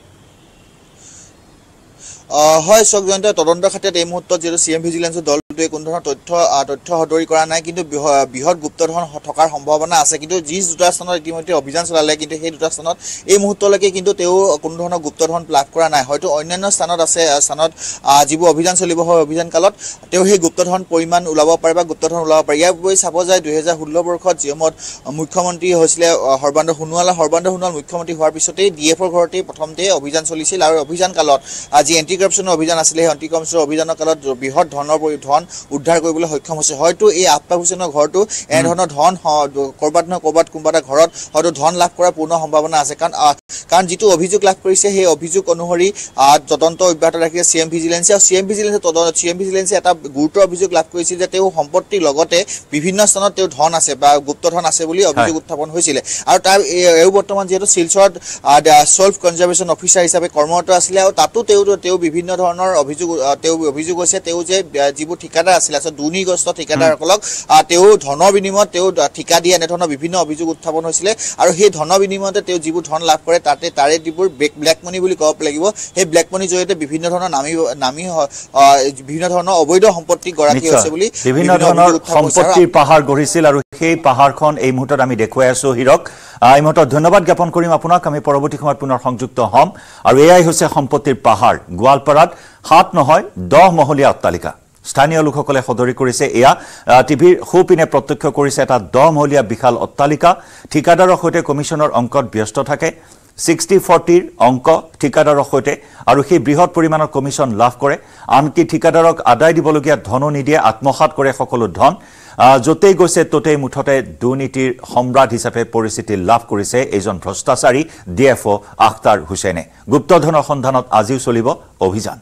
হয় সগজনতে তদন্তৰ ক্ষেত্ৰত এই মুহূৰ্তত যেটো সিএম ভিজিলেন্সৰ দলটোৱে কোনো ধৰণৰ তথ্য তথ্য সদৰি কৰা নাই কিন্তু বৃহৎ গুপ্তধন থকাৰ সম্ভাৱনা আছে কিন্তু যি দুটা স্থানত ইতিমধ্যে অভিযান চলালে কিন্তু সেই দুটা স্থানত এই মুহূৰ্তলৈকে কিন্তু তেওঁ কোনো ধৰণৰ গুপ্তধন লাভ কৰা নাই হয়তো অন্যান্য স্থানত আছে স্থানত যিবোৰ অভিযান চলিব হয় অভিযান কালত তেওঁ সেই গুপ্তধন পৰিমাণ ওলাব পাৰে বা গুপ্তধন ওলাব পাৰে ইয়াৰ উপৰি চাব যায় দুহেজাৰ ষোল্ল বৰ্ষত যিমত মুখ্যমন্ত্ৰী হৈছিলে সৰ্বানন্দ সোণোৱাল সৰ্বানন্দ সোণোৱাল মুখ্যমন্ত্ৰী হোৱাৰ পিছতেই ডিএফৰ ঘৰতে প্ৰথমতে অভিযান চলিছিল আৰু অভিযান কালত আজি এন্টি কৰাপশ্যন অভিযান আছিল সেই এন্টি কৰাপশ্যন অভিযানৰ কালত বৃহৎ ধনৰ ধন উদ্ধাৰ কৰিবলৈ সক্ষম হৈছে হয়তো এই আফতাব হুছেইনৰ ঘৰটো এনে ধৰণৰ ধন কৰবাত নহয় কৰবাত কোনোবা এটা ঘৰত হয়তো ধন লাভ কৰাৰ পূৰ্ণ সম্ভাৱনা আছে কাৰণ কাৰণ যিটো অভিযোগ লাভ কৰিছে সেই অভিযোগ অনুসৰি তদন্ত অব্যাহত ৰাখিছে সিএম ভিজিলেন্সে আৰু সিএম ভিজিলেন্সে তদন্ত সিএম ভিজিলেন্সে এটা গুৰুতৰ অভিযোগ লাভ কৰিছে যে তেওঁ সম্পত্তিৰ লগতে বিভিন্ন স্থানত তেওঁ ধন আছে বা গুপ্তধন আছে বুলি অভিযোগ উত্থাপন হৈছিল আৰু তাৰ এই বৰ্তমান যেটো শিলচৰত সল্ভ কনজাৰভেশ্যন অফিচাৰ হিচাপে কৰ্মৰত আছিল আৰু তাতো তেওঁ তেওঁ বিভিন্ন ধৰণৰ অভিযোগ তেওঁ অভিযোগ হৈছে তেওঁ যে যিবোৰ ঠিকাদাৰ আছিল আছে দুৰ্নীতিগ্ৰস্ত ঠিকাদাৰসকলক তেওঁ ধনৰ বিনিময়ত তেওঁ ঠিকা দিয়ে এনে ধৰণৰ বিভিন্ন অভিযোগ উত্থাপন হৈছিল আৰু সেই ধনৰ বিনিময়তে তেওঁ যিবোৰ ধন লাভ কৰে তাতে তাৰে যিবোৰ ব্লেক মানি বুলি ক'ব লাগিব সেই ব্লেক মানিৰ জৰিয়তে বিভিন্ন ধৰণৰ নামি নামি বিভিন্ন ধৰণৰ অবৈধ সম্পত্তি গৰাকী হৈছে বুলি বিভিন্ন ধৰণৰ সম্পত্তিৰ পাহাৰ গঢ়িছিল আৰু সেই পাহাৰখন এই মুহূৰ্তত আমি দেখুৱাই আছো হিৰক এই মুহূৰ্তত ধন্যবাদ জ্ঞাপন কৰিম আপোনাক আমি পৰৱৰ্তী সময়ত পুনৰ সংযুক্ত হ'ম আৰু এয়াই হৈছে সম্পত্তিৰ পাহাৰ গোৱালপাৰাত সাত নহয় দহ মহলীয়া অট্টালিকা স্থানীয় লোকসকলে সদৰি কৰিছে এয়া টিভিৰ খুপিনে প্ৰত্যক্ষ কৰিছে এটা দহ মহলীয়া বিশাল অট্টালিকা ঠিকাদাৰৰ সৈতে কমিছনৰ অংকত ব্যস্ত থাকে ছিক্সটি ফৰ্টিৰ অংক ঠিকাদাৰৰ সৈতে আৰু সেই বৃহৎ পৰিমাণৰ কমিছন লাভ কৰে আনকি ঠিকাদাৰক আদায় দিবলগীয়া ধনো নিদিয়ে আত্মসাত কৰে সকলো ধন যতেই গৈছে ততেই মুঠতে দুৰ্নীতিৰ সম্ৰাট হিচাপে পৰিচিতি লাভ কৰিছে এজন ভ্ৰষ্টাচাৰী ডিএফও আখতাৰ হুছেইনে গুপ্তধনৰ সন্ধানত আজিও চলিব অভিযান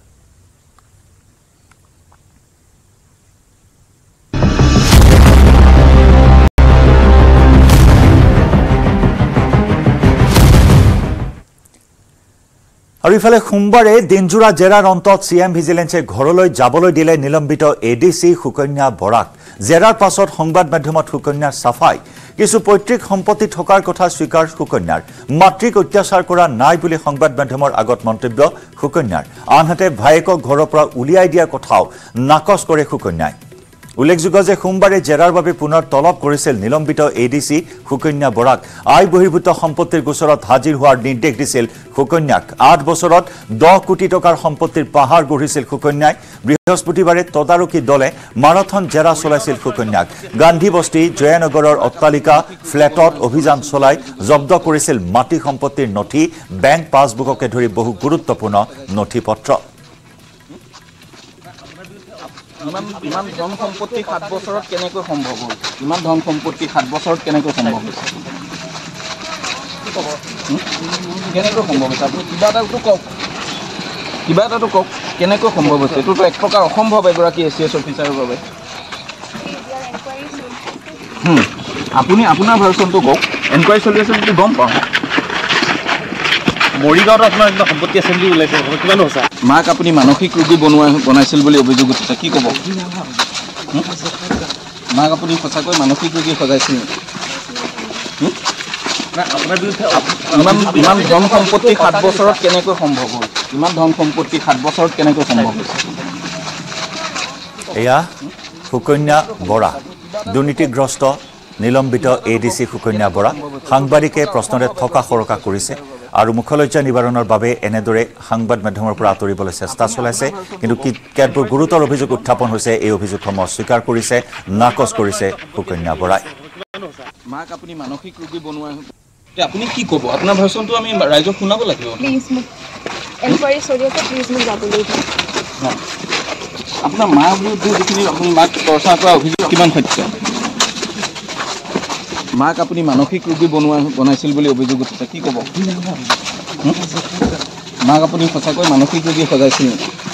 আৰু ইফালে সোমবাৰে দিনজোৰা জেৰাৰ অন্তত সিএম ভিজিলেন্সে ঘৰলৈ যাবলৈ দিলে নিলম্বিত এডিসি সুকন্যা বৰাক জেৰাৰ পাছত সংবাদ মাধ্যমত সুকন্যাৰ সাফাই কিছু পৈতৃক সম্পত্তি থকাৰ কথা স্বীকাৰ সুকন্যাৰ মাতৃক অত্যাচাৰ কৰা নাই বুলি সংবাদ মাধ্যমৰ আগত মন্তব্য সুকন্যাৰ আনহাতে ভায়েকক ঘৰৰ পৰা উলিয়াই দিয়া কথাও নাকচ কৰে সুকন্যাই উল্লেখযোগ্য যে সোমবাৰে জেৰাৰ বাবে পুনৰ তলব কৰিছিল নিলম্বিত এডিসি সুকন্যা বৰাক আয় বহিৰ্ভূত সম্পত্তিৰ গোচৰত হাজিৰ হোৱাৰ নিৰ্দেশ দিছিল সুকন্যাক আঠ বছৰত দহ কোটি টকাৰ সম্পত্তিৰ পাহাৰ গঢ়িছিল সুকন্যাই বৃহস্পতিবাৰে তদাৰকী দলে মাৰাথন জেৰা চলাইছিল সুকন্যাক গান্ধী বস্তি জয়ানগৰৰ অট্টালিকা ফ্লেটত অভিযান চলাই জব্দ কৰিছিল মাটি সম্পত্তিৰ নথি বেংক পাছবুককে ধৰি বহু গুৰুত্বপূৰ্ণ নথিপত্ৰ ইমান ইমান ধন সম্পত্তি সাত বছৰত কেনেকৈ সম্ভৱ হ'ল ইমান ধন সম্পত্তি সাত বছৰত কেনেকৈ সম্ভৱ হৈছে কেনেকৈ সম্ভৱ হৈছে আপুনি কিবা এটাতো কওক কিবা এটাতো কওক কেনেকৈ সম্ভৱ হৈছে এইটোতো এক প্ৰকাৰ অসম্ভৱ এগৰাকী এ চি এছ অফিচাৰৰ বাবে আপুনি আপোনাৰ ভাৰ্চনটো কওক এনকুৱাৰী চলি আছে যদি গম পাওঁ মৰিগাঁৱত আপোনাৰ কিবা সম্পত্তি আছে বুলি ওলাইছে কিমান হৈছে মাক আপুনি মানসিক ৰোগী বনোৱা বনাইছিল বুলি অভিযোগ উঠিছে কি ক'ব মাক আপুনি সঁচাকৈ মানসিক ৰোগী সজাইছিল ইমান ইমান ধন সম্পত্তি সাত বছৰত কেনেকৈ সম্ভৱ হ'ল ইমান ধন সম্পত্তি সাত বছৰত কেনেকৈ সম্ভৱ হৈছে এয়া সুকন্যা বৰা দুৰ্নীতিগ্ৰস্ত নিলম্বিত এডিসি সুকন্যা বৰা সাংবাদিকে প্ৰশ্নৰে থকা সৰকা কৰিছে আৰু মুখলজ্জা নিবাৰণৰ বাবে এনেদৰে সংবাদ মাধ্যমৰ পৰা আঁতৰিবলৈ চেষ্টা চলাইছে কিন্তু কেতবোৰ গুৰুতৰ অভিযোগ উত্থাপন হৈছে এই অভিযোগসমূহ অস্বীকাৰ কৰিছে নাকচ কৰিছে সুকন্যা বৰাই মাক আপুনি মানসিক ৰোগী বনোৱা আপুনি কি ক'ব আপোনাৰ ভাষণটো আমি ৰাইজক শুনাব লাগিব প্লিজ মোক এনকুৱাৰী চলি আছে প্লিজ মোক যাবলৈ দিয়ক আপোনাৰ মা বিৰুদ্ধে যিখিনি আপুনি মাক চৰ্চা কৰা অভিযোগ কিমান সত্য মাক আপুনি মানসিক ৰোগী বনোৱা বনাইছিল বুলি অভিযোগ উঠিছে কি ক'ব মাক আপুনি সঁচাকৈ মানসিক ৰোগী সজাইছিল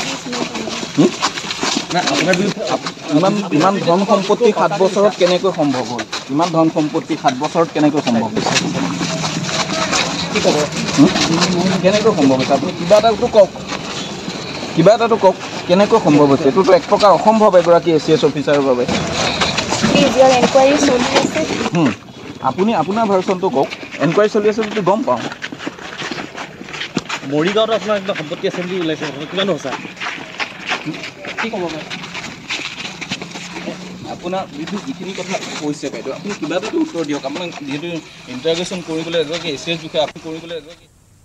ইমান ইমান ধন সম্পত্তি সাত বছৰত কেনেকৈ সম্ভৱ হ'ল ইমান ধন সম্পত্তি সাত বছৰত কেনেকৈ সম্ভৱ হৈছে কি ক'ব কেনেকৈ সম্ভৱ হৈছে আপুনি কিবা এটাতো কওক কিবা এটাতো কওক কেনেকৈ সম্ভৱ হৈছে এইটোতো এক প্ৰকাৰ অসম্ভৱ এগৰাকী এ চি এছ অফিচাৰৰ বাবে এনকুৱাৰী চলি আছে আপুনি আপোনাৰ ভাৰ্চনটো কওক এনকুৱাৰী চলি আছে যদি গম পাওঁ মৰিগাঁৱত আপোনাৰ একদম সম্পত্তি আছে বুলি ওলাইছে কিমান সঁচা কি ক'ব আপোনাৰ যিখিনি কথা কৈছে বাইদেউ আপুনি কিবা এটাতো উত্তৰ দিয়ক আপোনাক যিহেতু ইণ্টাৰগেশ্যন কৰিবলৈ এগৰাকী এ চি এছ বিষয়ে আপুনি কৰিবলৈ এগৰাকী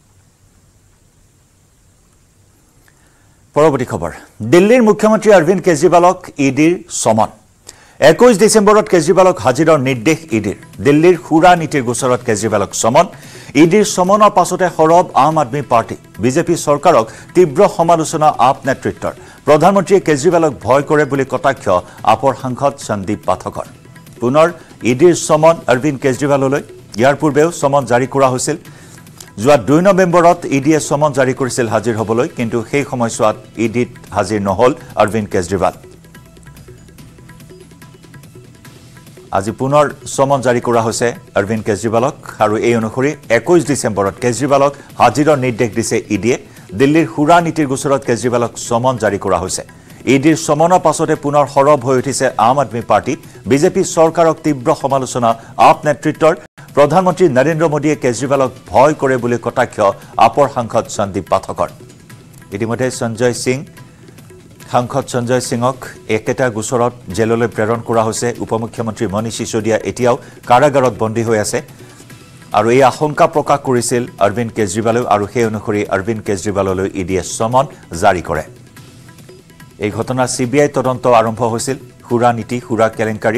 পৰৱৰ্তী খবৰ দিল্লীৰ মুখ্যমন্ত্ৰী অৰবিন্দ কেজৰিৱালক ইডিৰ সমন একৈশ ডিচেম্বৰত কেজৰিৱালক হাজিৰৰ নিৰ্দেশ ইডিৰ দিল্লীৰ সুৰা নীতিৰ গোচৰত কেজৰিৱালক সমন ইডিৰ সমনৰ পাছতে সৰব আম আদমি পাৰ্টি বিজেপি চৰকাৰক তীব্ৰ সমালোচনা আপ নেতৃত্বৰ প্ৰধানমন্ত্ৰীয়ে কেজৰিৱালক ভয় কৰে বুলি কটাক্ষ আপৰ সাংসদ সন্দীপ পাঠকৰ পুনৰ ইডিৰ সমন অৰবিন্দ কেজৰিৱাললৈ ইয়াৰ পূৰ্বেও সমন জাৰি কৰা হৈছিল যোৱা দুই নৱেম্বৰত ইডিয়ে সমন জাৰি কৰিছিল হাজিৰ হ'বলৈ কিন্তু সেই সময়ছোৱাত ইডিত হাজিৰ নহল অৰবিন্দ কেজৰিৱাল আজি পুনৰ সমন জাৰি কৰা হৈছে অৰবিন্দ কেজৰিৱালক আৰু এই অনুসৰি একৈশ ডিচেম্বৰত কেজৰিৱালক হাজিৰৰ নিৰ্দেশ দিছে ইডিয়ে দিল্লীৰ সুৰা নীতিৰ গোচৰত কেজৰিৱালক সমন জাৰি কৰা হৈছে ইডিৰ সমনৰ পাছতে পুনৰ সৰব হৈ উঠিছে আম আদমি পাৰ্টি বিজেপি চৰকাৰক তীব্ৰ সমালোচনা আপ নেতৃত্বৰ প্ৰধানমন্ত্ৰী নৰেন্দ্ৰ মোদীয়ে কেজৰিৱালক ভয় কৰে বুলি কটাক্ষ আপৰ সাংসদ সন্দীপ পাঠকৰ ইতিমধ্যে সঞ্জয় সিং সাংসদ সঞ্জয় সিঙক একেটা গোচৰত জেললৈ প্ৰেৰণ কৰা হৈছে উপমুখ্যমন্ত্ৰী মনীষ সিসোদিয়া এতিয়াও কাৰাগাৰত বন্দী হৈ আছে আৰু এই আশংকা প্ৰকাশ কৰিছিল অৰবিন্দ কেজৰিৱালে আৰু সেই অনুসৰি অৰবিন্দ কেজৰিৱাললৈ ইডিয়ে সমন জাৰি কৰে এই ঘটনাৰ সিবিআই তদন্ত আৰম্ভ হৈছিল সুৰা নীতি সুৰা কেলেংকাৰী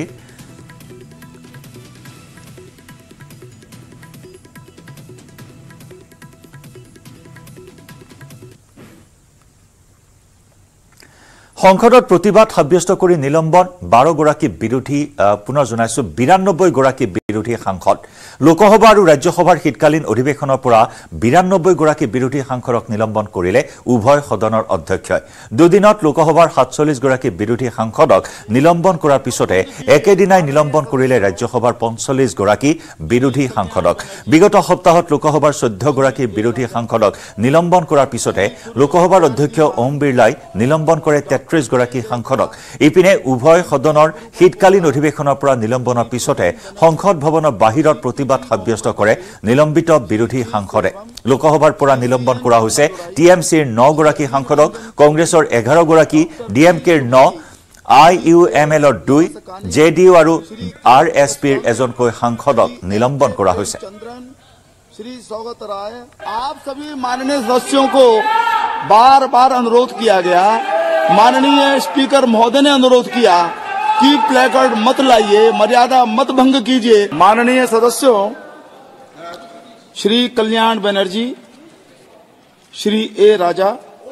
সংসদত প্ৰতিবাদ সাব্যস্ত কৰি নিলম্বন বাৰ গৰাকী বিৰোধী পুনৰ জনাইছো বিৰানব্বৈ গৰাকী বিৰোধী সাংসদ লোকসভা আৰু ৰাজ্যসভাৰ শীতকালীন অধিৱেশনৰ পৰা বিৰানব্বৈ গৰাকী বিৰোধী সাংসদক নিলম্বন কৰিলে উভয় সদনৰ অধ্যক্ষই দুদিনত লোকসভাৰ সাতচল্লিছ গৰাকী বিৰোধী সাংসদক নিলম্বন কৰাৰ পিছতে একেদিনাই নিলম্বন কৰিলে ৰাজ্যসভাৰ পঞ্চল্লিছ গৰাকী বিৰোধী সাংসদক বিগত সপ্তাহত লোকসভাৰ চৈধ্য গৰাকী বিৰোধী সাংসদক নিলম্বন কৰাৰ পিছতে লোকসভাৰ অধ্যক্ষ ওম বিৰলাই নিলম্বন কৰে তেত্ৰিশ গৰাকী সাংসদক ইপিনে উভয় সদনৰ শীতকালীন অধিৱেশনৰ পৰা নিলম্বনৰ পিছতে সংসদ ভৱনৰ বাহিৰত প্ৰতিবাদ সাব্যস্ত কৰে নিলম্বিত বিৰোধী সাংসদে লোকসভাৰ পৰা নিলম্বন কৰা হৈছে টিএমচিৰ ন গৰাকী সাংসদক কংগ্ৰেছৰ এঘাৰ গৰাকী ডিএমকেৰ ন আই ইউ এম এলৰ দুই জে ডি ইউ আৰু আৰ এছ পিৰ এজনকৈ সাংসদক নিলম্বন কৰা হৈছে श्री सौगत राय आप सभी माननीय सदस्यों को बार बार अनुरोध किया गया माननीय स्पीकर महोदय ने अनुरोध किया कि प्लेकार्ड मत लाइए मर्यादा मत भंग कीजिए माननीय सदस्यों श्री कल्याण बनर्जी श्री ए राजा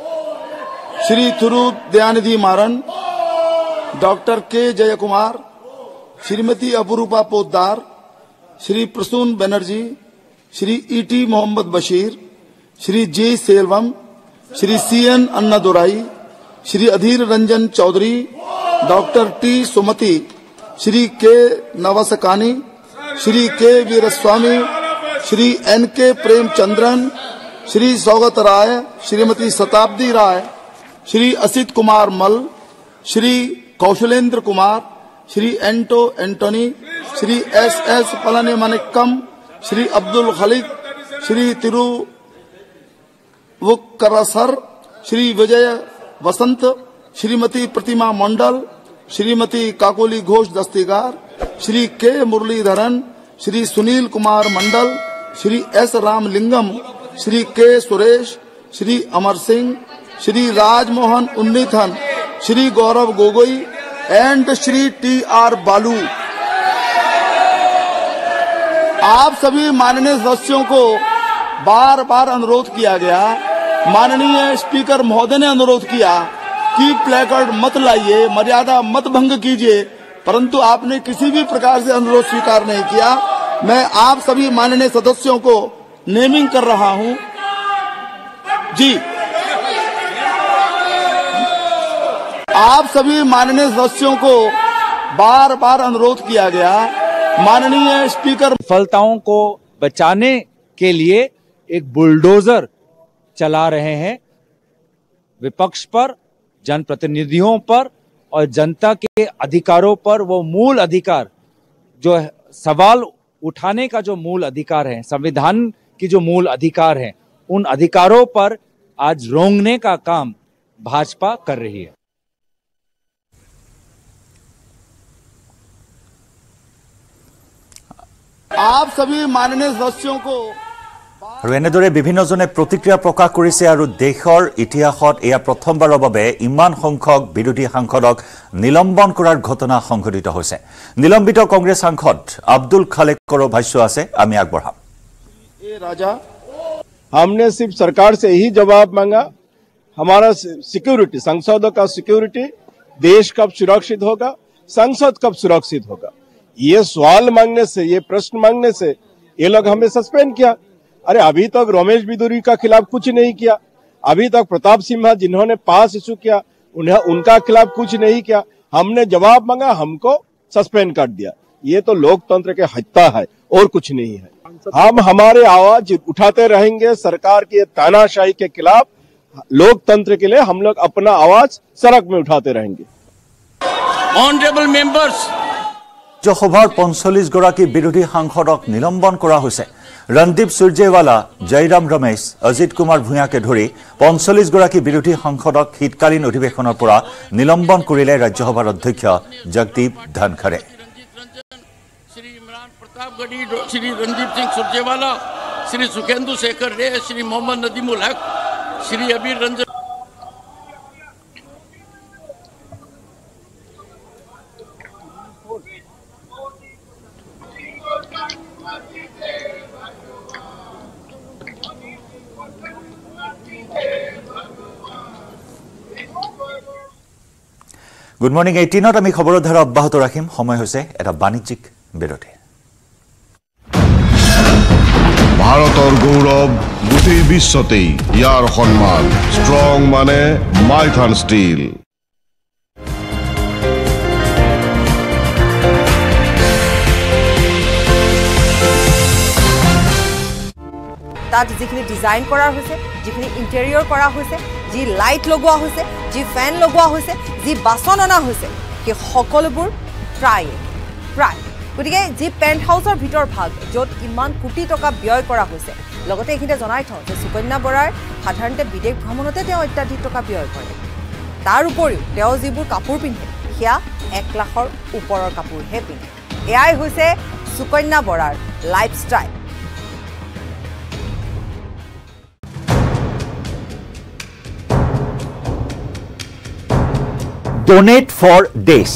Shri Thiru Dayanidhi Maran doctor K Jayakumar Shrimati Aparupa Poddar Shri Prasun Banerjee Shri E T Mohammed Basheer Shri J Selvam Shri C N Annadurai Shri Adhir Ranjan Chowdhury doctor T Sumathi Shri K Navaskani Shri K Veeraswamy Shri N K Premachandran Shri Saugata Roy Shrimati Shatabdi Roy Shri Asit Kumar Mal Shri Kaushalendra Kumar Shri Anto Antony Shri S S Palanimanickam Shri Abdul Khaleque Shri Thiruvukkarasar Shri Vijay Vasanth Shrimati Pratima Mondal Shrimati Kakoli Ghosh Dastidar Shri K Muraleedharan Shri Sunil Kumar Mandal Shri S Ramalingam Shri K Suresh, Shri Amar Singh, Shri Rajmohan Unnithan, Shri Gaurav Gogoi and Shri T R Baalu. आप सभी माननीय सदस्यों को बार बार अनुरोध किया गया, माननीय स्पीकर महोदय ने अनुरोध किया कि प्लेकार्ड मत लाइए, मर्यादा मत भंग कीजिए, परंतु आपने किसी भी प्रकार से अनुरोध स्वीकार नहीं किया। मैं आप सभी माननीय सदस्यों को नेमिंग कर रहा हूं। जी, आप सभी माननीय सदस्यों को बार बार अनुरोध किया गया, माननीय स्पीकर विफलताओं को बचाने के लिए एक बुलडोजर चला रहे हैं विपक्ष पर, जनप्रतिनिधियों पर और जनता के अधिकारों पर। वो मूल अधिकार जो सवाल उठाने का जो मूल अधिकार है, संविधान की जो मूल अधिकार है, उन अधिकारों पर आज रोंगने का काम भाजपा कर रही है। आप सभी माननीय सदस्यों को আৰু এনেদৰে বিভিন্নজনে প্ৰতিক্ৰিয়া প্ৰকাশ কৰিছে আৰু দেশৰ ইতিহাসত এয়া প্ৰথমবাৰৰ বাবে ইমান সংখ্যক বিৰোধী সাংসদক নিলম্বন কৰাৰ ঘটনা সংঘটিত হৈছে। নিলম্বিত কংগ্ৰেছ সাংসদ আব্দুল খালেকৰো ভাষ্য আছে, আমি আগবঢ়াম। ए राजा, हमने सिर्फ सरकार से यही जवाब मांगा, हमारा सिक्योरिटी, संसदों का सिक्योरिटी, देश कब सुरक्षित होगा, संसद कब सुरक्षित होगा, ये सवाल मांगने से, ये प्रश्न मांगने से ये लोग हमें सस्पेंड किया। अरे अभी तक रमेश बिदुरी का खिलाफ कुछ नहीं किया, अभी तक प्रताप सिम्हा जिन्होंने पास इशू किया उन्हें उनका खिलाफ कुछ नहीं किया। हमने जवाब मांगा, हमको सस्पेंड कर दिया। ये तो लोकतंत्र के हत्या है और कुछ नहीं है। हम हमारे आवाज उठाते रहेंगे सरकार की तानाशाही के खिलाफ। लोकतंत्र के लिए हम लोग अपना आवाज सड़क में उठाते रहेंगे। ऑनरेबल मेंबर्स, राज्यसभार पঞ্চল্লিশ গৰাকী বিৰোধী সাংসদক নিলম্বন কৰা হৈছে। रणदीप सुरजेवाला, जयराम रमेश, अजित कुमार भूयाके धरी पঞ্চল্লিশ गराकी विरोधी सांसदक शीतकालीन अधिवेशনৰ পৰা निलम्बन करिले राज्यसभार अध्यक्ष जगदीप धनखड़े। श्री इमरान प्रतापगढ़ी, श्री रणदीप सिंह सुरजेवाला, श्री सुखेंदु शेखर रे, श्री मोहम्मद नदीमुल हक, श्री अबीर रंजन। गुड मर्निंग एटीनत आमी खबৰৰ ধাৰা অব্যাহত ৰাখিম। সময় হৈছে এটা বাণিজ্যিক বিৰতি। ভাৰতৰ গৌৰৱ গোটেই বিশ্বতেই ইয়াৰ সন্মান। ষ্ট্ৰং মানে মাইথান ষ্টীল। তাত যিখিনি ডিজাইন কৰা হৈছে, যিখিনি ইণ্টেৰিয়ৰ কৰা হৈছে, যি লাইট লগোৱা হৈছে, যি ফেন লগোৱা হৈছে, যি বাচন অনা হৈছে, সেই সকলোবোৰ প্ৰায় প্ৰায় গতিকে যি পেণ্ট হাউচৰ ভিতৰ ভাগ য'ত ইমান কোটি টকা ব্যয় কৰা হৈছে। লগতে এইখিনিতে জনাই থওঁ যে সুকন্যা বৰাৰ সাধাৰণতে বিদেশ ভ্ৰমণতে তেওঁ অত্যাধিক টকা ব্যয় কৰে। তাৰ উপৰিও তেওঁ যিবোৰ কাপোৰ পিন্ধে সেয়া এক লাখৰ ওপৰৰ কাপোৰহে পিন্ধে। এয়াই হৈছে সুকন্যা বৰাৰ লাইফষ্টাইল। ডোনেট ফৰ দেশ,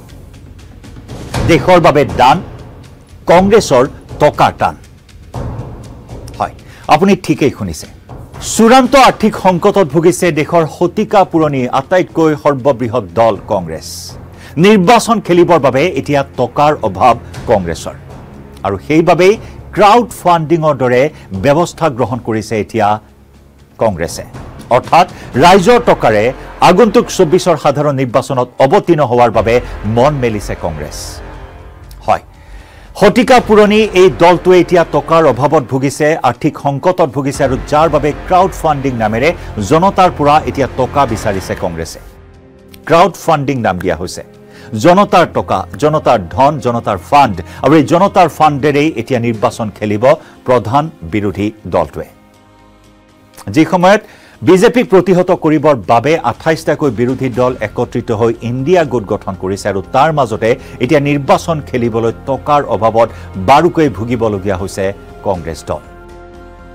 দেশৰ বাবে দান, কংগ্ৰেছৰ টকাৰ টান। হয়, আপুনি ঠিকেই শুনিছে। চূড়ান্ত আৰ্থিক সংকটত ভুগিছে দেশৰ শতিকা পুৰণি আটাইতকৈ সৰ্ববৃহৎ দল কংগ্ৰেছ। নিৰ্বাচন খেলিবৰ বাবে এতিয়া টকাৰ অভাৱ কংগ্ৰেছৰ, আৰু সেইবাবেই ক্ৰাউড ফাণ্ডিঙৰ দৰে ব্যৱস্থা গ্ৰহণ কৰিছে এতিয়া কংগ্ৰেছে। অৰ্থাৎ ৰাইজৰ টকাৰে আগন্তুক চৌব্বিছৰ সাধাৰণ নিৰ্বাচনত অৱতীৰ্ণ হোৱাৰ বাবে মন মেলিছে কংগ্ৰেছ। হয়, শতিকা পুৰণি এই দলটোৱে এতিয়া টকাৰ অভাৱত ভুগিছে, আৰ্থিক সংকটত ভুগিছে, আৰু যাৰ বাবে ক্ৰাউড ফাণ্ডিং নামেৰে জনতাৰ পৰা এতিয়া টকা বিচাৰিছে কংগ্ৰেছে। ক্ৰাউড ফাণ্ডিং নাম দিয়া হৈছে। জনতাৰ টকা, জনতাৰ ধন, জনতাৰ ফাণ্ড, আৰু এই জনতাৰ ফাণ্ডেৰেই এতিয়া নিৰ্বাচন খেলিব প্ৰধান বিৰোধী দলটোৱে। যি সময়ত বিজেপিক প্ৰতিহত কৰিবৰ বাবে আঠাইছটাকৈ বিৰোধী দল একত্ৰিত হৈ ইণ্ডিয়া গোট গঠন কৰিছে, আৰু তাৰ মাজতে এতিয়া নিৰ্বাচন খেলিবলৈ টকাৰ অভাৱত বাৰুকৈ ভুগিবলগীয়া হৈছে কংগ্ৰেছ দল।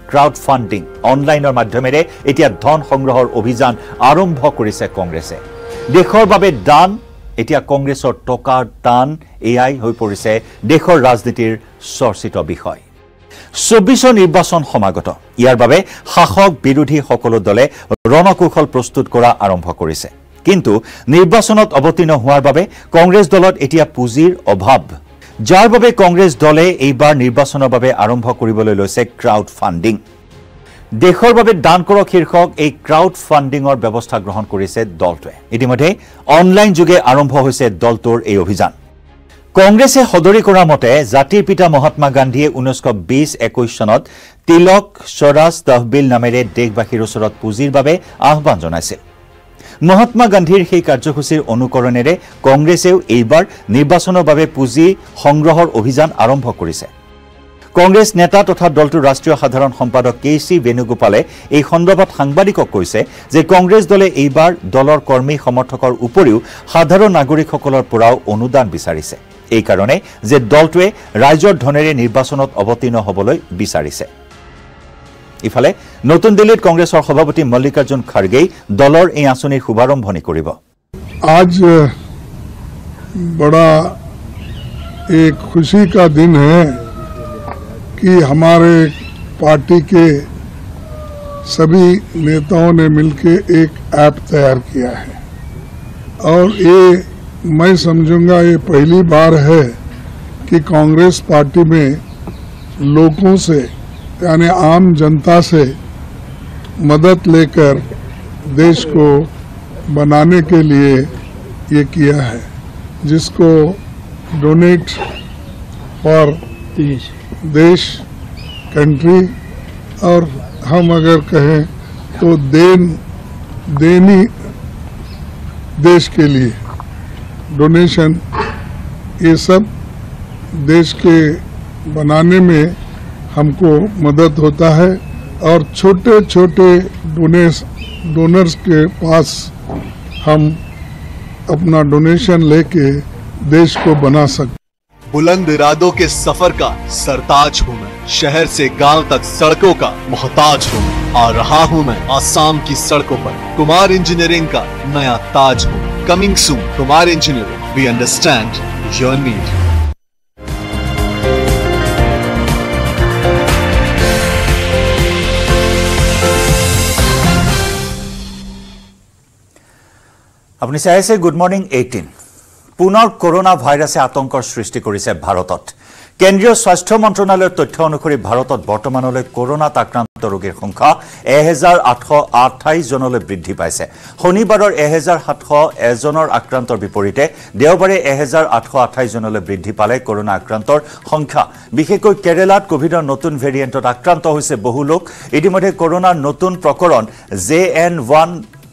ক্ৰাউড ফাণ্ডিং অনলাইনৰ মাধ্যমেৰে এতিয়া ধন সংগ্ৰহৰ অভিযান আৰম্ভ কৰিছে কংগ্ৰেছে দেশৰ বাবে দান এতিয়া কংগ্ৰেছৰ টকাৰ দান এআই হৈ পৰিছে দেশৰ ৰাজনীতিৰ চৰ্চিত বিষয় চৌবিশৰ নিৰ্বাচন সমাগত ইয়াৰ বাবে শাসক বিৰোধী সকলো দলে ৰণকৌশল প্ৰস্তুত কৰা আৰম্ভ কৰিছে কিন্তু নিৰ্বাচনত অৱতীৰ্ণ হোৱাৰ বাবে কংগ্ৰেছ দলত এতিয়া পুঁজিৰ অভাৱ যাৰ বাবে কংগ্ৰেছ দলে এইবাৰ নিৰ্বাচনৰ বাবে আৰম্ভ কৰিবলৈ লৈছে ক্ৰাউড ফাণ্ডিং দেশৰ বাবে দান কৰক শীৰ্ষক এই ক্ৰাউড ফাণ্ডিঙৰ ব্যৱস্থা গ্ৰহণ কৰিছে দলটোৱে ইতিমধ্যে অনলাইন যোগে আৰম্ভ হৈছে দলটোৰ এই অভিযান কংগ্ৰেছে সদৰি কৰা মতে জাতিৰ পিতা মহাত্মা গান্ধীয়ে ঊনৈশ বিশ একৈশ চনত তিলক স্বৰাজ তহবিল নামেৰে দেশবাসীৰ ওচৰত পুঁজিৰ বাবে আহ্বান জনাইছিল মহাত্মা গান্ধীৰ সেই কাৰ্যসূচীৰ অনুকৰণেৰে কংগ্ৰেছেও এইবাৰ নিৰ্বাচনৰ বাবে পুঁজি সংগ্ৰহৰ অভিযান আৰম্ভ কৰিছে কংগ্ৰেছ নেতা তথা দলটোৰ ৰাষ্ট্ৰীয় সাধাৰণ সম্পাদক কে চি বেণুগোপালে এই সন্দৰ্ভত সাংবাদিকক কৈছে যে কংগ্ৰেছ দলে এইবাৰ দলৰ কৰ্মী সমৰ্থকৰ উপৰিও সাধাৰণ নাগৰিকসকলৰ পৰাও অনুদান বিচাৰিছে এই কাৰণে যে দলটোৱে ৰাইজৰ ধনেৰে নিৰ্বাচনত অৱতীৰ্ণ হ'বলৈ বিচাৰিছে ইফালে নতুন দিল্লীত কংগ্ৰেছৰ সভাপতি মল্লিকাৰ্জুন খাৰ্গেই দলৰ এই আঁচনিৰ শুভাৰম্ভণি কৰিব आज बड़ा एक खुशी का दिन है कि हमारे पार्टी के सभी नेताओं ने मिलकर एक ऐप तैयार किया है और ये मैं समझूंगा ये पहली बार है कि कांग्रेस पार्टी में लोगों से यानी आम जनता से मदद लेकर देश को बनाने के लिए ये किया है जिसको डोनेट फॉर देश कंट्री और हम अगर कहें तो देन देनी देश के लिए डोनेशन ये सब देश के बनाने में हमको मदद होता है और छोटे छोटे डोनेस डोनर्स के पास हम अपना डोनेशन लेके देश को बना सकते बुलंद इरादों के सफर का सरताज हूँ मैं शहर से गांव तक सड़कों का मोहताज हूँ मैं आ रहा हूँ मैं आसाम की सड़कों पर कुमार इंजीनियरिंग का नया ताज हूँ coming soon Kumar engineering we understand your need আপুনি চাই আছে গুড মৰ্নিং এইটিন পুনৰ কৰোনা ভাইৰাছে আতংকৰ সৃষ্টি কৰিছে ভাৰতত কেন্দ্ৰীয় স্বাস্থ্য মন্ত্ৰণালয়ৰ তথ্য অনুসৰি ভাৰতত বৰ্তমানলৈ কৰোনাত আক্ৰান্ত ৰোগীৰ সংখ্যা এক হাজাৰ আঠশ আঠাইছ জনলৈ বৃদ্ধি পাইছে শনিবাৰৰ এক হাজাৰ সাতশ এক জনৰ আক্ৰান্তৰ বিপৰীতে দেওবাৰে এক হাজাৰ আঠশ আঠাইছ জনলৈ বৃদ্ধি পালে কৰোনা আক্ৰান্তৰ সংখ্যা বিশেষকৈ কেৰালাত কোভিডৰ নতুন ভেৰিয়েণ্টত আক্ৰান্ত হৈছে বহু লোক ইতিমধ্যে কৰোনাৰ নতুন প্ৰকৰণ জে এন ওৱান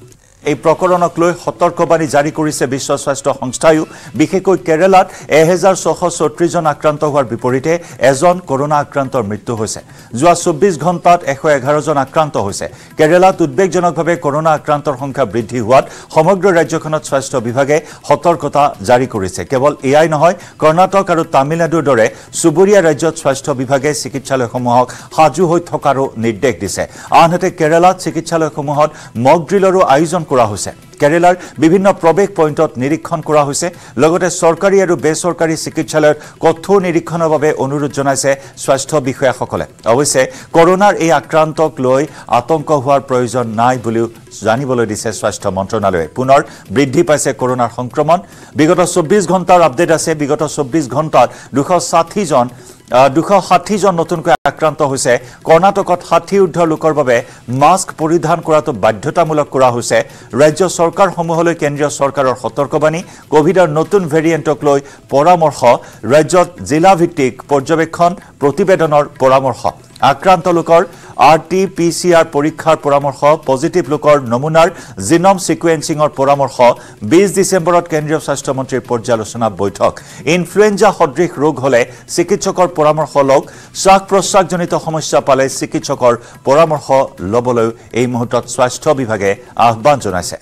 এই প্ৰকৰণক লৈ সতৰ্কবাণী জাৰি কৰিছে বিশ্ব স্বাস্থ্য সংস্থায়ো বিশেষকৈ কেৰালাত এক হাজাৰ ছশ চৌত্ৰিছ জন আক্ৰান্ত হোৱাৰ বিপৰীতে এজন কৰোনা আক্ৰান্তৰ মৃত্যু হৈছে যোৱা চৌব্বিছ ঘণ্টাত এশ এঘাৰ জন আক্ৰান্ত হৈছে কেৰালাত উদ্বেগজনকভাৱে কৰোনা আক্ৰান্তৰ সংখ্যা বৃদ্ধি হোৱাত সমগ্ৰ ৰাজ্যখনত স্বাস্থ্য বিভাগে সতৰ্কতা জাৰি কৰিছে কেৱল এয়াই নহয় কৰ্ণাটক আৰু তামিলনাডুৰ দৰে চুবুৰীয়া ৰাজ্যত স্বাস্থ্য বিভাগে চিকিৎসালয়সমূহক সাজু হৈ থকাৰো নিৰ্দেশ দিছে আনহাতে কেৰালাত চিকিৎসালয়সমূহত মক ড্ৰিলৰো আয়োজন কৰা হৈছে কেৰালাৰ বিভিন্ন প্ৰৱেশ পইণ্টত নিৰীক্ষণ কৰা হৈছে লগতে চৰকাৰী আৰু বেচৰকাৰী চিকিৎসালয়ত কঠোৰ নিৰীক্ষণৰ বাবে অনুৰোধ জনাইছে স্বাস্থ্য বিষয়াসকলে অৱশ্যে কৰোনাৰ এই আক্ৰান্তক লৈ আতংক হোৱাৰ প্ৰয়োজন নাই বুলিও জানিবলৈ দিছে স্বাস্থ্য মন্ত্ৰণালয়ে পুনৰ বৃদ্ধি পাইছে কৰোনাৰ সংক্ৰমণ বিগত চৌব্বিছ ঘণ্টাৰ আপডেট আছে বিগত চৌব্বিছ ঘণ্টাত দুশ ষাঠি জন দুশ ষাঠি জন নতুনকৈ আক্ৰান্ত হৈছে কৰ্ণাটকত ষাঠি ঊৰ্ধ লোকৰ বাবে মাস্ক পৰিধান কৰাটো বাধ্যতামূলক কৰা হৈছে ৰাজ্য চৰকাৰসমূহলৈ কেন্দ্ৰীয় চৰকাৰৰ সতৰ্কবাণী কোভিডৰ নতুন ভেৰিয়েণ্টক লৈ পৰামৰ্শ ৰাজ্যত জিলা ভিত্তিক পৰ্যবেক্ষণ প্ৰতিবেদনৰ পৰামৰ্শ আক্ৰান্ত লোকৰ R T P C R পৰীক্ষাৰ পৰামৰ্শ পজিটিভ লোকৰ নমুনাৰ জিনম সিকুৱেন্সিঙৰ পৰামৰ্শ বিশ ডিচেম্বৰত কেন্দ্ৰীয় স্বাস্থ্য মন্ত্ৰীৰ পৰ্যালোচনা বৈঠক ইনফ্লুৱেঞ্জা সদৃশ ৰোগ হলে চিকিৎসকৰ পৰামৰ্শ লওক শ্বাস প্ৰশ্বাসজনিত সমস্যা পালে চিকিৎসকৰ পৰামৰ্শ লবলৈ এই মুহূৰ্তত স্বাস্থ্য বিভাগে আহ্বান জনাইছে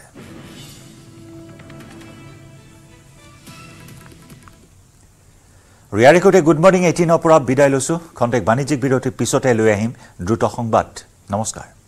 ইয়াৰ ৰেকৰ্ডে গুড মৰ্নিং এইটিনৰ পৰা বিদায় লৈছো খন্তেক বাণিজ্যিক বিৰতিৰ পিছতে লৈ আহিম দ্ৰুত সংবাদ নমস্কাৰ